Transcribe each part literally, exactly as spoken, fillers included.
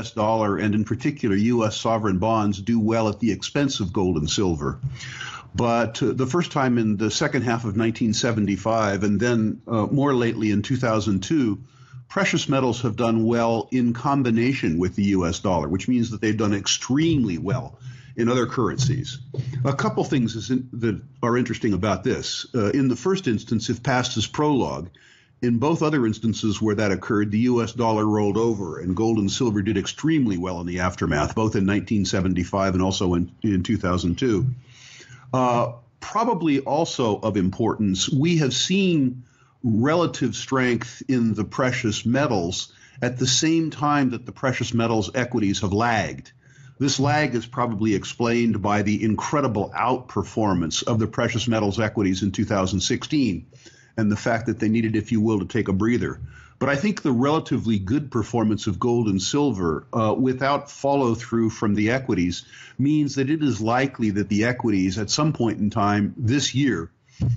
S dollar, and in particular U S sovereign bonds, do well at the expense of gold and silver. But uh, the first time in the second half of nineteen seventy-five, and then uh, more lately in two thousand two, precious metals have done well in combination with the U S dollar, which means that they've done extremely well in other currencies. A couple things is in, that are interesting about this. Uh, in the first instance, if passed as prologue, in both other instances where that occurred, the U S dollar rolled over and gold and silver did extremely well in the aftermath, both in nineteen seventy-five and also in, in two thousand two. Uh, probably also of importance, we have seen relative strength in the precious metals at the same time that the precious metals equities have lagged. This lag is probably explained by the incredible outperformance of the precious metals equities in two thousand sixteen and the fact that they needed, if you will, to take a breather. But I think the relatively good performance of gold and silver uh, without follow through from the equities means that it is likely that the equities at some point in time this year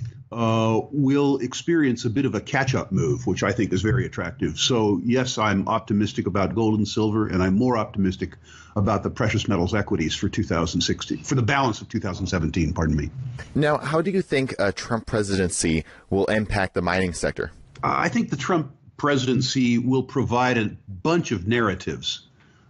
uh, will experience a bit of a catch-up move, which I think is very attractive. So, yes, I'm optimistic about gold and silver, and I'm more optimistic about the precious metals equities for two thousand sixteen, for the balance of two thousand seventeen, pardon me. Now, how do you think a Trump presidency will impact the mining sector? Uh, I think the Trump presidency will provide a bunch of narratives,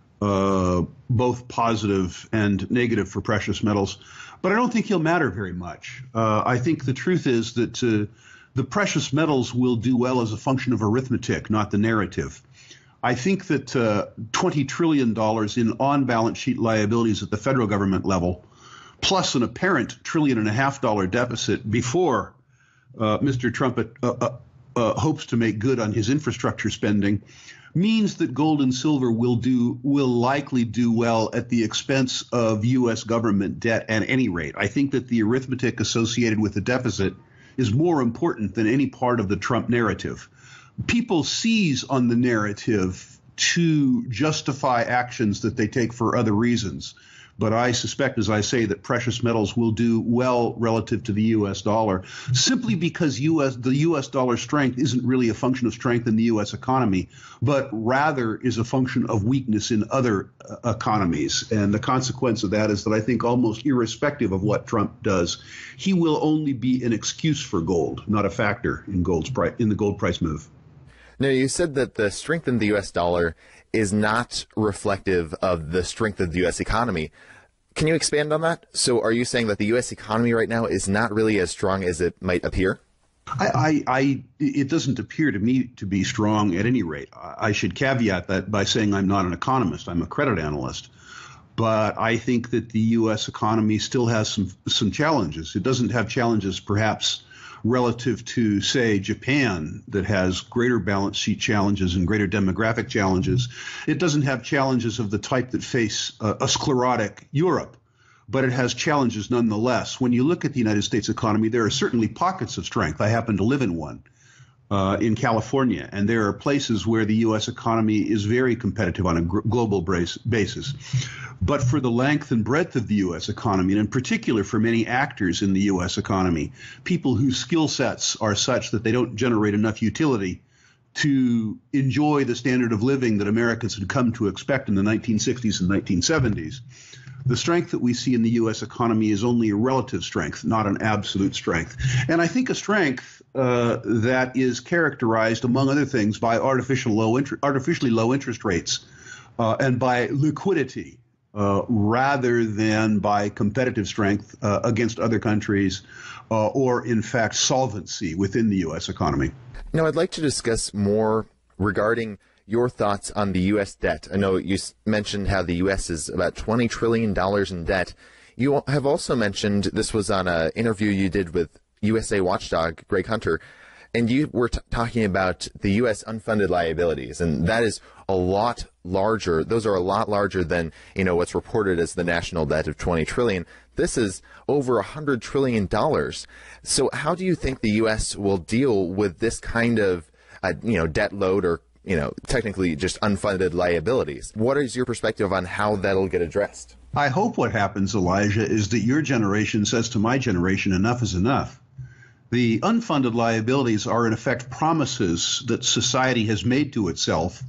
uh, both positive and negative for precious metals, but I don't think he'll matter very much. Uh, I think the truth is that uh, the precious metals will do well as a function of arithmetic, not the narrative. I think that uh, twenty trillion dollars in on-balance sheet liabilities at the federal government level, plus an apparent trillion and a half dollar deficit before uh, Mister Trump uh, uh, uh, hopes to make good on his infrastructure spending, means that gold and silver will do will likely do well at the expense of U S government debt at any rate. I think that the arithmetic associated with the deficit is more important than any part of the Trump narrative. People seize on the narrative to justify actions that they take for other reasons. But I suspect, as I say, that precious metals will do well relative to the U S dollar, simply because U S the U S dollar strength isn't really a function of strength in the U S economy, but rather is a function of weakness in other uh, economies. And the consequence of that is that I think almost irrespective of what Trump does, he will only be an excuse for gold, not a factor in gold's price, in the gold price move. Now, you said that the strength in the U S dollar is not reflective of the strength of the U S economy. Can you expand on that? So are you saying that the U S economy right now is not really as strong as it might appear? I, I, I it doesn't appear to me to be strong at any rate. I should caveat that by saying I'm not an economist. I'm a credit analyst. But I think that the U S economy still has some some challenges. It doesn't have challenges perhaps relative to, say, Japan, that has greater balance sheet challenges and greater demographic challenges. It doesn't have challenges of the type that face uh, a sclerotic Europe, but it has challenges nonetheless. When you look at the United States economy, there are certainly pockets of strength. I happen to live in one uh, in California, and there are places where the U S economy is very competitive on a gr- global brace- basis. But for the length and breadth of the U S economy, and in particular for many actors in the U S economy, people whose skill sets are such that they don't generate enough utility to enjoy the standard of living that Americans had come to expect in the nineteen sixties and nineteen seventies, the strength that we see in the U S economy is only a relative strength, not an absolute strength. And I think a strength uh, that is characterized, among other things, by artificial low inter- artificially low interest rates uh, and by liquidity. Uh, rather than by competitive strength uh, against other countries uh, or, in fact, solvency within the U S economy. Now, I'd like to discuss more regarding your thoughts on the U S debt. I know you mentioned how the U S is about twenty trillion dollars in debt. You have also mentioned, this was on an interview you did with U S A watchdog Greg Hunter, and you were t- talking about the U S unfunded liabilities, and that is a lot larger. Those are a lot larger than, you know, what's reported as the national debt of twenty trillion dollars. This is over one hundred trillion dollars. So how do you think the U S will deal with this kind of, uh, you know, debt load, or, you know, technically just unfunded liabilities? What is your perspective on how that'll get addressed? I hope what happens, Elijah, is that your generation says to my generation, enough is enough. The unfunded liabilities are, in effect, promises that society has made to itself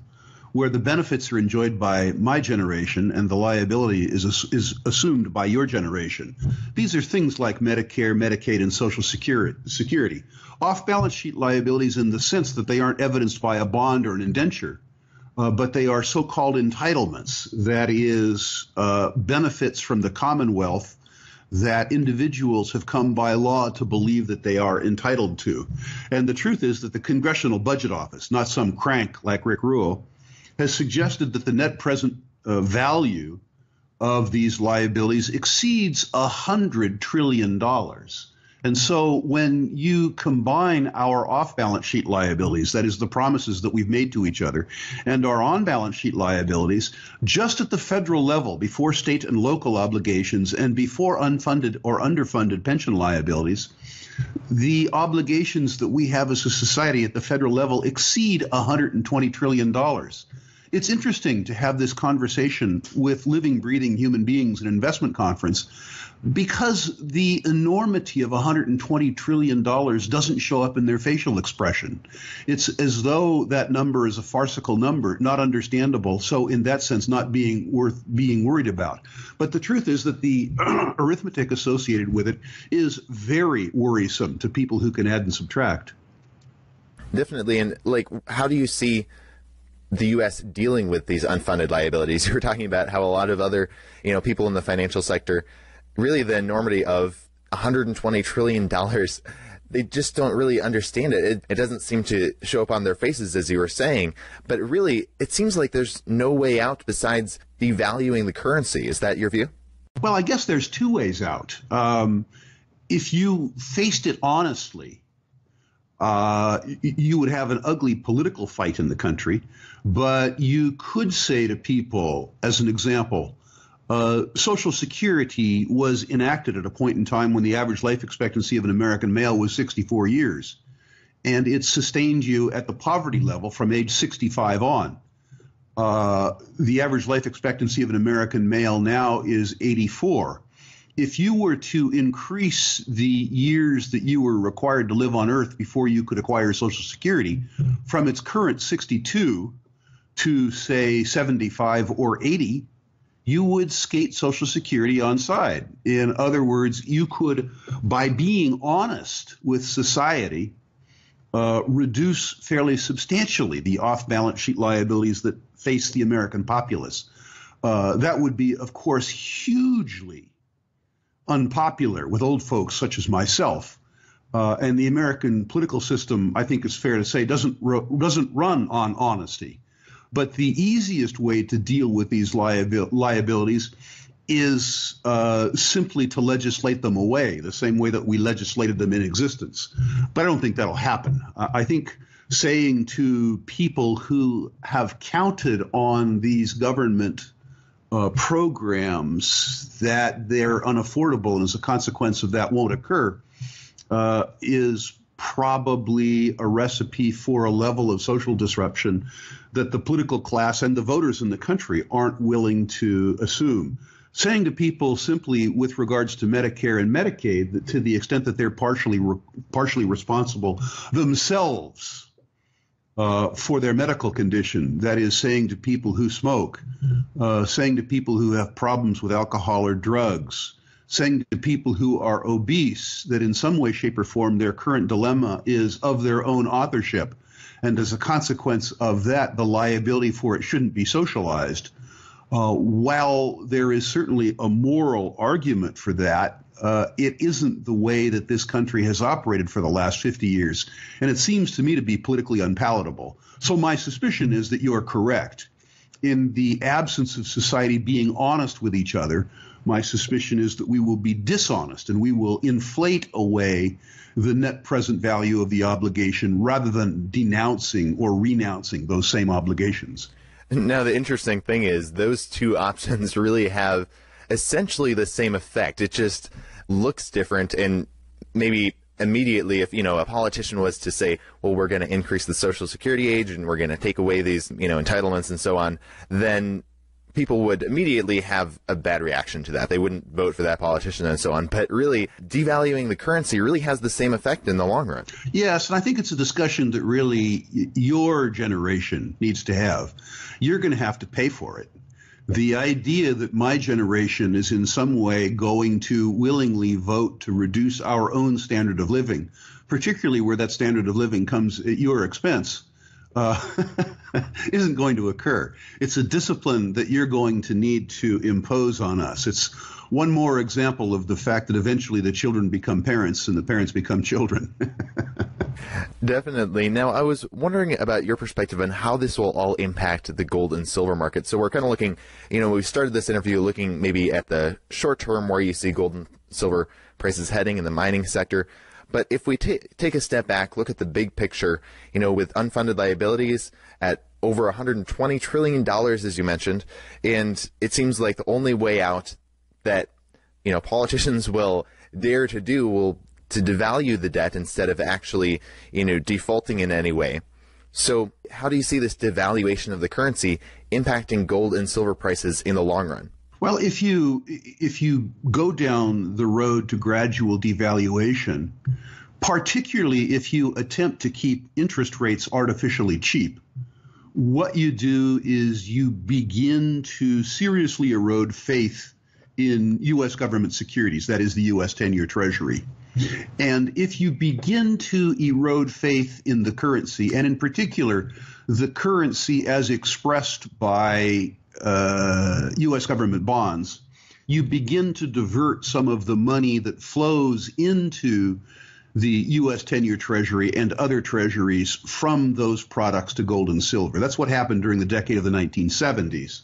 where the benefits are enjoyed by my generation and the liability is is assumed by your generation. These are things like Medicare, Medicaid, and Social Security. Off-balance sheet liabilities in the sense that they aren't evidenced by a bond or an indenture, uh, but they are so-called entitlements, that is, uh, benefits from the Commonwealth that individuals have come by law to believe that they are entitled to. And the truth is that the Congressional Budget Office, not some crank like Rick Rule, has suggested that the net present uh, value of these liabilities exceeds one hundred trillion dollars. And so when you combine our off-balance sheet liabilities, that is the promises that we've made to each other, and our on-balance sheet liabilities, just at the federal level, before state and local obligations and before unfunded or underfunded pension liabilities, the obligations that we have as a society at the federal level exceed one hundred twenty trillion dollars. It's interesting to have this conversation with living, breathing human beings at an investment conference, because the enormity of one hundred twenty trillion dollars doesn't show up in their facial expression. It's as though that number is a farcical number, not understandable, so in that sense not being worth being worried about. But the truth is that the arithmetic associated with it is very worrisome to people who can add and subtract. Definitely. And like, how do you see the U S dealing with these unfunded liabilities? You were talking about how a lot of other, you know, people in the financial sector, really the enormity of one hundred twenty trillion dollars, they just don't really understand it. it. It doesn't seem to show up on their faces, as you were saying. But really, it seems like there's no way out besides devaluing the currency. Is that your view? Well, I guess there's two ways out. Um, if you faced it honestly, uh, you would have an ugly political fight in the country. But you could say to people, as an example, Uh, Social Security was enacted at a point in time when the average life expectancy of an American male was sixty-four years, and it sustained you at the poverty level from age sixty-five on. Uh, the average life expectancy of an American male now is eighty-four. If you were to increase the years that you were required to live on Earth before you could acquire Social Security from its current sixty-two to, say, seventy-five or eighty, you would skate Social Security on side. In other words, you could, by being honest with society, uh, reduce fairly substantially the off-balance sheet liabilities that face the American populace. Uh, that would be, of course, hugely unpopular with old folks such as myself. Uh, and the American political system, I think it's fair to say, doesn't ro- doesn't run on honesty. But the easiest way to deal with these liabil- liabilities is uh, simply to legislate them away, the same way that we legislated them in existence. But I don't think that'll happen. Uh, I think saying to people who have counted on these government uh, programs that they're unaffordable and as a consequence of that won't occur uh, is probably a recipe for a level of social disruption that the political class and the voters in the country aren't willing to assume. Saying to people simply with regards to Medicare and Medicaid that to the extent that they're partially re- partially responsible themselves uh, for their medical condition, that is saying to people who smoke, uh, saying to people who have problems with alcohol or drugs, saying to people who are obese that in some way, shape, or form their current dilemma is of their own authorship, and as a consequence of that, the liability for it shouldn't be socialized. Uh, while there is certainly a moral argument for that, uh, it isn't the way that this country has operated for the last fifty years, and it seems to me to be politically unpalatable. So my suspicion is that you are correct. In the absence of society being honest with each other, my suspicion is that we will be dishonest and we will inflate away the net present value of the obligation rather than denouncing or renouncing those same obligations. Now, the interesting thing is those two options really have essentially the same effect. It just looks different, and maybe immediately if, you know, a politician was to say, well, we're going to increase the Social Security age and we're going to take away these, you know, entitlements and so on, then people would immediately have a bad reaction to that. They wouldn't vote for that politician and so on. But really, devaluing the currency really has the same effect in the long run. Yes, and I think it's a discussion that really your generation needs to have. You're going to have to pay for it. The idea that my generation is in some way going to willingly vote to reduce our own standard of living, particularly where that standard of living comes at your expense, uh, isn't going to occur. It's a discipline that you're going to need to impose on us. It's one more example of the fact that eventually the children become parents and the parents become children. Definitely. Now, I was wondering about your perspective on how this will all impact the gold and silver market. So we're kind of looking, you know, we started this interview looking maybe at the short term where you see gold and silver prices heading in the mining sector. But if we t- take a step back, look at the big picture, you know, with unfunded liabilities at over one hundred twenty trillion dollars, as you mentioned, and it seems like the only way out that, you know, politicians will dare to do will to devalue the debt instead of actually, you know, defaulting in any way. So how do you see this devaluation of the currency impacting gold and silver prices in the long run? Well, if you if you go down the road to gradual devaluation, particularly if you attempt to keep interest rates artificially cheap, what you do is you begin to seriously erode faith in U S government securities, that is the U S ten-year Treasury. And if you begin to erode faith in the currency, and in particular, the currency as expressed by uh, U S government bonds, you begin to divert some of the money that flows into the U S ten-year Treasury and other treasuries from those products to gold and silver. That's what happened during the decade of the nineteen seventies.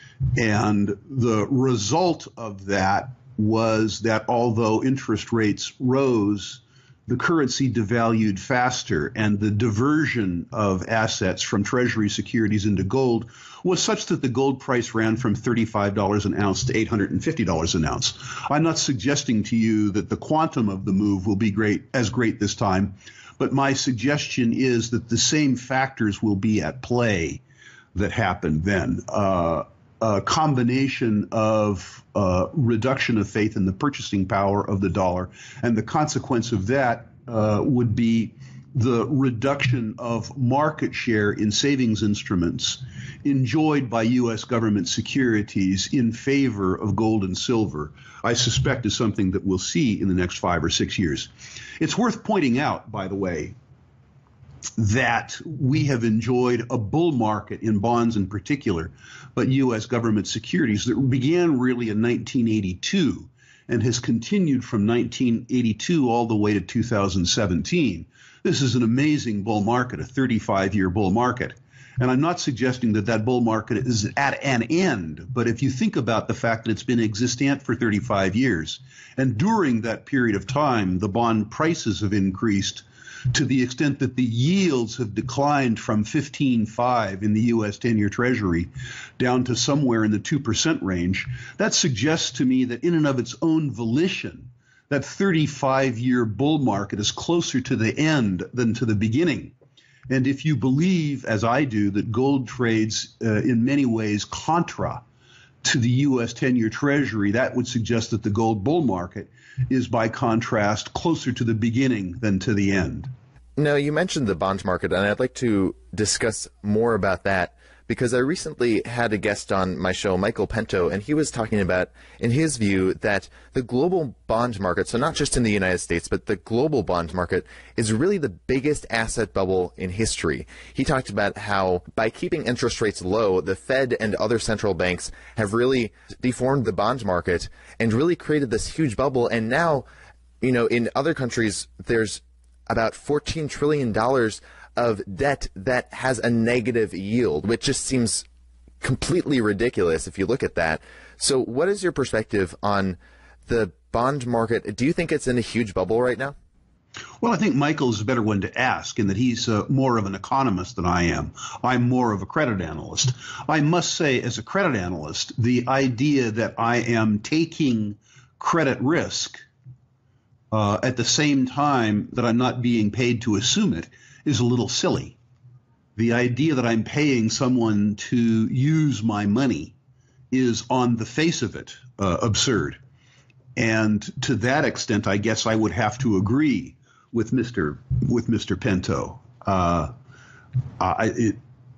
And the result of that was that although interest rates rose, the currency devalued faster, and the diversion of assets from Treasury securities into gold was such that the gold price ran from thirty-five dollars an ounce to eight hundred fifty dollars an ounce. I'm not suggesting to you that the quantum of the move will be great as great this time, but my suggestion is that the same factors will be at play that happened then. Uh, a combination of uh, reduction of faith in the purchasing power of the dollar, and the consequence of that uh, would be the reduction of market share in savings instruments enjoyed by U S government securities in favor of gold and silver, I suspect is something that we'll see in the next five or six years. It's worth pointing out, by the way, that we have enjoyed a bull market in bonds in particular, but U S government securities that began really in nineteen eighty-two and has continued from nineteen eighty-two all the way to two thousand seventeen. This is an amazing bull market, a thirty-five-year bull market. And I'm not suggesting that that bull market is at an end, but if you think about the fact that it's been existent for thirty-five years, and during that period of time, the bond prices have increased to the extent that the yields have declined from fifteen point five in the U S ten-year Treasury down to somewhere in the two percent range, that suggests to me that in and of its own volition, that thirty-five-year bull market is closer to the end than to the beginning. And if you believe, as I do, that gold trades uh, in many ways contra to the U S ten-year Treasury, that would suggest that the gold bull market is, by contrast, closer to the beginning than to the end. Now, you mentioned the bond market, and I'd like to discuss more about that, because I recently had a guest on my show, Michael Pinto, and he was talking about, in his view, that the global bond market, so not just in the United States, but the global bond market, is really the biggest asset bubble in history. He talked about how, by keeping interest rates low, the Fed and other central banks have really deformed the bond market and really created this huge bubble. And now, you know, in other countries, there's about fourteen trillion dollars of debt that has a negative yield, which just seems completely ridiculous if you look at that. So what is your perspective on the bond market? Do you think it's in a huge bubble right now? Well, I think Michael is a better one to ask in that he's uh, more of an economist than I am. I'm more of a credit analyst. I must say, as a credit analyst, the idea that I am taking credit risk uh, at the same time that I'm not being paid to assume it is a little silly. The idea that I'm paying someone to use my money is on the face of it uh, absurd. And to that extent, I guess I would have to agree with Mister with Mister Pinto. Uh, I, it,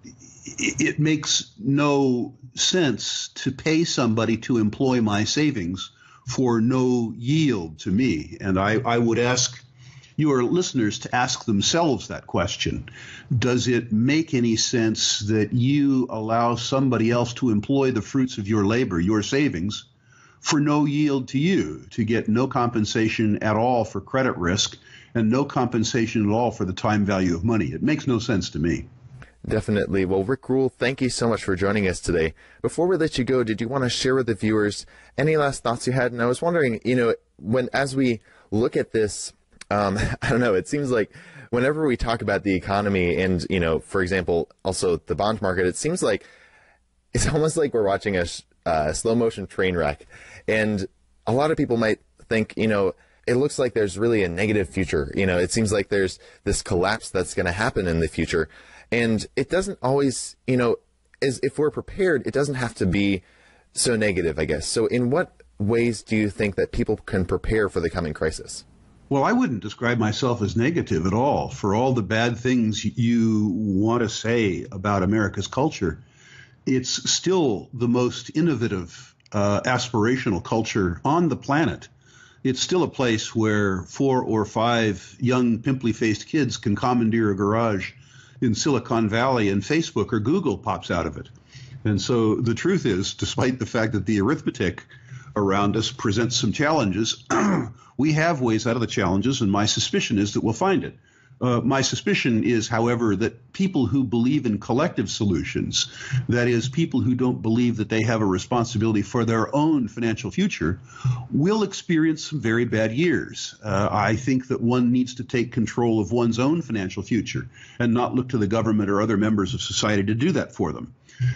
it makes no sense to pay somebody to employ my savings for no yield to me. And I, I would ask your listeners to ask themselves that question. Does it make any sense that you allow somebody else to employ the fruits of your labor, your savings, for no yield to you, to get no compensation at all for credit risk and no compensation at all for the time value of money? It makes no sense to me. Definitely. Well, Rick Rule, thank you so much for joining us today. Before we let you go, did you want to share with the viewers any last thoughts you had? And I was wondering, you know, when as we look at this, um, I don't know, it seems like whenever we talk about the economy and, you know, for example, also the bond market, it seems like it's almost like we're watching a uh, slow motion train wreck. And a lot of people might think, you know, it looks like there's really a negative future. You know, it seems like there's this collapse that's going to happen in the future. And it doesn't always, you know, as if we're prepared, it doesn't have to be so negative, I guess. So in what ways do you think that people can prepare for the coming crisis? Well, I wouldn't describe myself as negative at all. For all the bad things you want to say about America's culture, it's still the most innovative, uh, aspirational culture on the planet. It's still a place where four or five young, pimply-faced kids can commandeer a garage in Silicon Valley, and Facebook or Google pops out of it. And so the truth is, despite the fact that the arithmetic around us presents some challenges, we have ways out of the challenges, and my suspicion is that we'll find it. Uh, my suspicion is, however, that people who believe in collective solutions, that is, people who don't believe that they have a responsibility for their own financial future, will experience some very bad years. Uh, I think that one needs to take control of one's own financial future and not look to the government or other members of society to do that for them.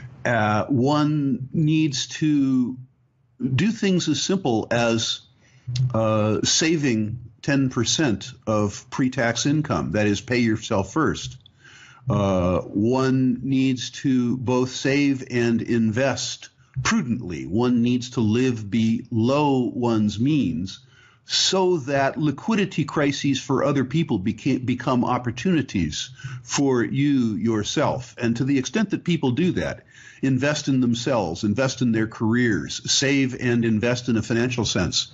Uh, one needs to do things as simple as uh, saving ten percent of pre-tax income, that is, pay yourself first. Uh, one needs to both save and invest prudently. One needs to live below one's means so that liquidity crises for other people became, become opportunities for you yourself. And to the extent that people do that, invest in themselves, invest in their careers, save and invest in a financial sense,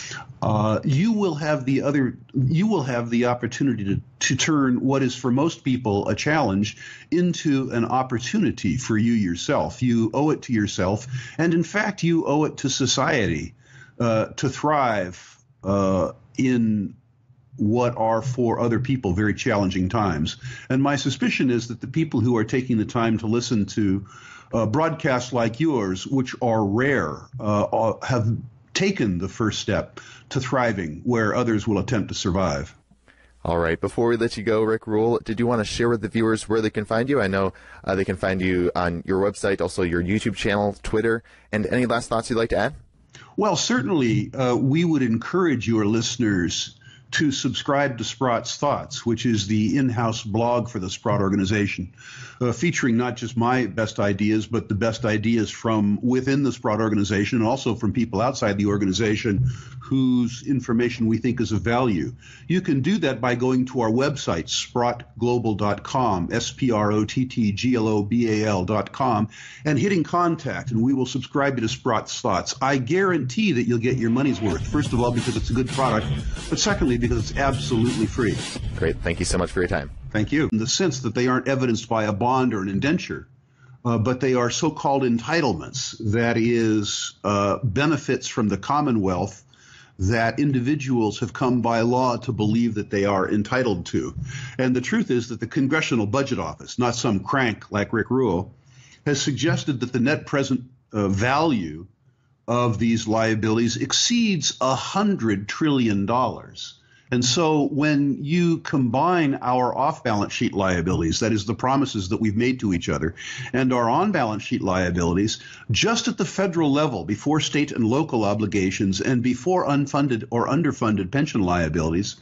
uh, you will have the other, you will have the opportunity to, to turn what is for most people a challenge into an opportunity for you yourself. You owe it to yourself, and in fact, you owe it to society uh, to thrive uh, in what are for other people very challenging times. And my suspicion is that the people who are taking the time to listen to uh, broadcasts like yours, which are rare, uh, have taken the first step to thriving where others will attempt to survive. All right. Before we let you go, Rick Rule, did you want to share with the viewers where they can find you? I know uh, they can find you on your website, also your YouTube channel, Twitter, and any last thoughts you'd like to add? Well, certainly uh, we would encourage your listeners to subscribe to Sprott's Thoughts, which is the in-house blog for the Sprott organization, uh, featuring not just my best ideas, but the best ideas from within the Sprott organization and also from people outside the organization whose information we think is of value. You can do that by going to our website, sprott global dot com, S P R O T T G L O B A L dot com, and hitting contact, and we will subscribe you to Sprott's Thoughts. I guarantee that you'll get your money's worth, first of all, because it's a good product, but secondly, because it's absolutely free. Great. Thank you so much for your time. Thank you. In the sense that they aren't evidenced by a bond or an indenture, uh, but they are so-called entitlements, that is, uh, benefits from the Commonwealth that individuals have come by law to believe that they are entitled to. And the truth is that the Congressional Budget Office, not some crank like Rick Rule, has suggested that the net present uh, value of these liabilities exceeds a hundred trillion dollars. And so when you combine our off-balance sheet liabilities, that is the promises that we've made to each other, and our on-balance sheet liabilities, just at the federal level, before state and local obligations and before unfunded or underfunded pension liabilities,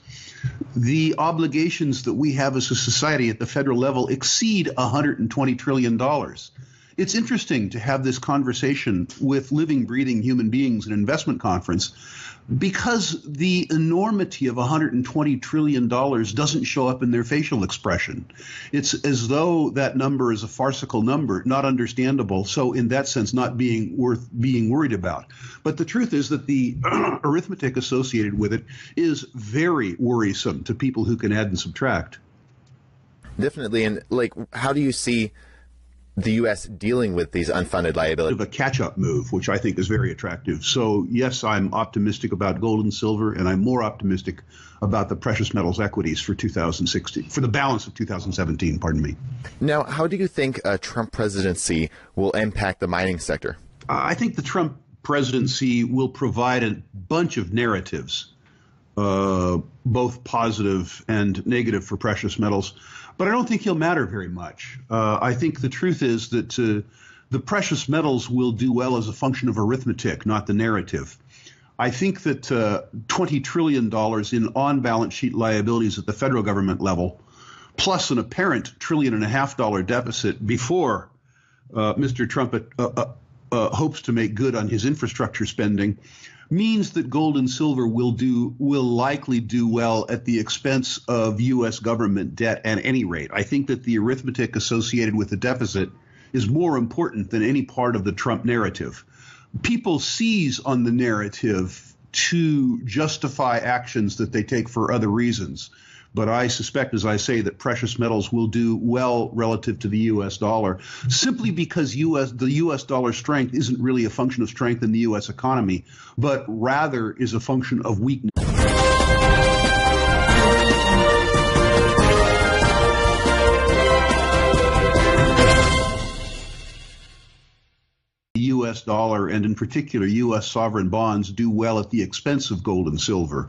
the obligations that we have as a society at the federal level exceed one hundred twenty trillion dollars. it's interesting to have this conversation with living, breathing human beings in an investment conference because the enormity of one hundred twenty trillion dollars doesn't show up in their facial expression. It's as though that number is a farcical number, not understandable, so in that sense not being worth being worried about. But the truth is that the arithmetic associated with it is very worrisome to people who can add and subtract. Definitely. And like, how do you see the U S dealing with these unfunded liabilities? Of a catch-up move, which I think is very attractive. So yes, I'm optimistic about gold and silver, and I'm more optimistic about the precious metals equities for two thousand sixteen, for the balance of two thousand seventeen, pardon me. Now, how do you think a Trump presidency will impact the mining sector? Uh, I think the Trump presidency will provide a bunch of narratives, uh, both positive and negative for precious metals. But I don't think he'll matter very much. Uh, I think the truth is that uh, the precious metals will do well as a function of arithmetic, not the narrative. I think that uh, twenty trillion dollars in on-balance sheet liabilities at the federal government level, plus an apparent trillion and a half dollar deficit before uh, Mister Trump uh, uh, uh, hopes to make good on his infrastructure spending, means that gold and silver will do will likely do well at the expense of U S government debt at any rate. I think that the arithmetic associated with the deficit is more important than any part of the Trump narrative. People seize on the narrative to justify actions that they take for other reasons. But I suspect, as I say, that precious metals will do well relative to the U S dollar, simply because U S the U S dollar strength isn't really a function of strength in the U S economy, but rather is a function of weakness. The U S dollar, and in particular U S sovereign bonds, do well at the expense of gold and silver.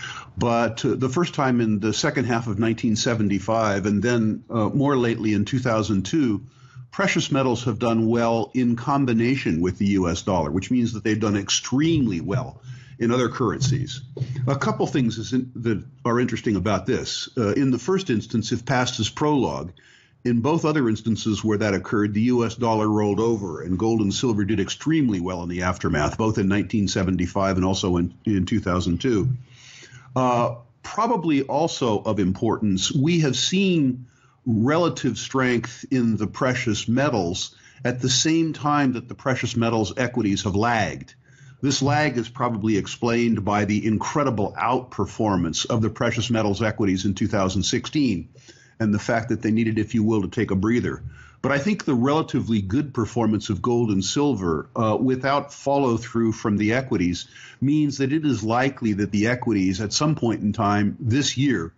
But uh, the first time in the second half of nineteen seventy-five, and then uh, more lately in two thousand two, precious metals have done well in combination with the U S dollar, which means that they've done extremely well in other currencies. A couple things is in, that are interesting about this. Uh, in the first instance, if passed as prologue, in both other instances where that occurred, the U S dollar rolled over, and gold and silver did extremely well in the aftermath, both in nineteen seventy-five and also in, in two thousand two. Uh, probably also of importance, we have seen relative strength in the precious metals at the same time that the precious metals equities have lagged. This lag is probably explained by the incredible outperformance of the precious metals equities in two thousand sixteen and the fact that they needed, if you will, to take a breather. But I think the relatively good performance of gold and silver uh, without follow through from the equities means that it is likely that the equities at some point in time this year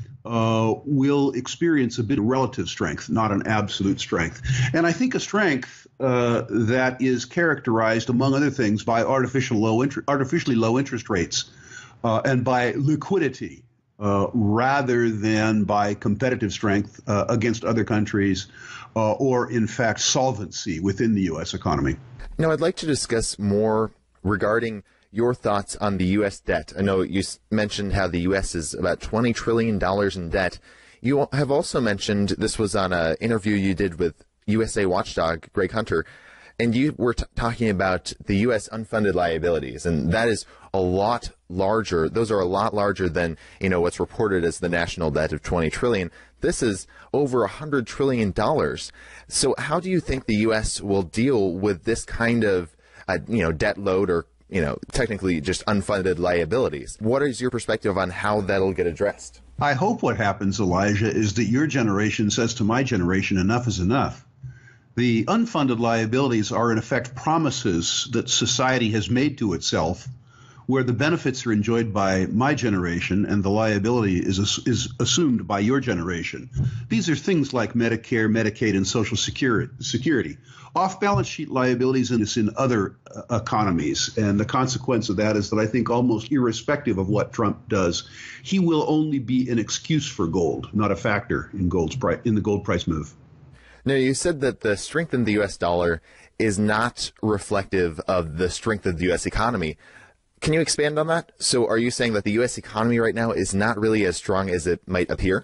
uh, will experience a bit of relative strength, not an absolute strength. And I think a strength uh, that is characterized, among other things, by artificial low inter- artificially low interest rates uh, and by liquidity. Uh, rather than by competitive strength uh, against other countries uh, or, in fact, solvency within the U S economy. Now, I'd like to discuss more regarding your thoughts on the U S debt. I know you mentioned how the U S is about twenty trillion dollars in debt. You have also mentioned, this was on an interview you did with U S A watchdog Greg Hunter, and you were t- talking about the U S unfunded liabilities, and that is a lot larger. Those are a lot larger than, you know, what's reported as the national debt of twenty trillion dollars. This is over one hundred trillion dollars. So how do you think the U S will deal with this kind of, uh, you know, debt load, or, you know, technically just unfunded liabilities? What is your perspective on how that'll get addressed? I hope what happens, Elijah, is that your generation says to my generation, enough is enough. The unfunded liabilities are, in effect, promises that society has made to itself, where the benefits are enjoyed by my generation and the liability is is assumed by your generation. These are things like Medicare, Medicaid, and Social Security. Off-balance sheet liabilities in, in other uh, economies, and the consequence of that is that I think almost irrespective of what Trump does, he will only be an excuse for gold, not a factor in gold's price, in the gold price move. Now, you said that the strength in the U S dollar is not reflective of the strength of the U S economy. Can you expand on that? So are you saying that the U S economy right now is not really as strong as it might appear?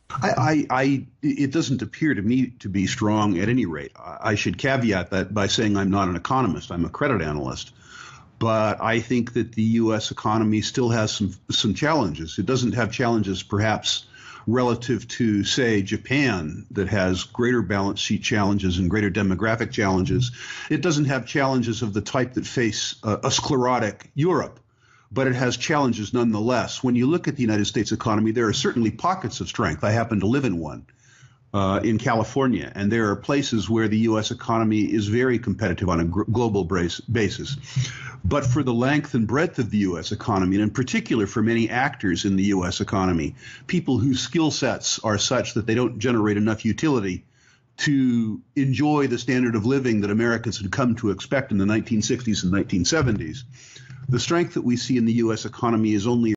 I, I, I, it doesn't appear to me to be strong at any rate. I should caveat that by saying I'm not an economist. I'm a credit analyst. But I think that the U S economy still has some some challenges. It doesn't have challenges perhaps relative to, say, Japan, that has greater balance sheet challenges and greater demographic challenges. It doesn't have challenges of the type that face uh, a sclerotic Europe, but it has challenges nonetheless. When you look at the United States economy, there are certainly pockets of strength. I happen to live in one uh, in California, and there are places where the U S economy is very competitive on a gr- global brace- basis. But for the length and breadth of the U S economy, and in particular for many actors in the U S economy, people whose skill sets are such that they don't generate enough utility to enjoy the standard of living that Americans had come to expect in the nineteen sixties and nineteen seventies, the strength that we see in the U S economy is only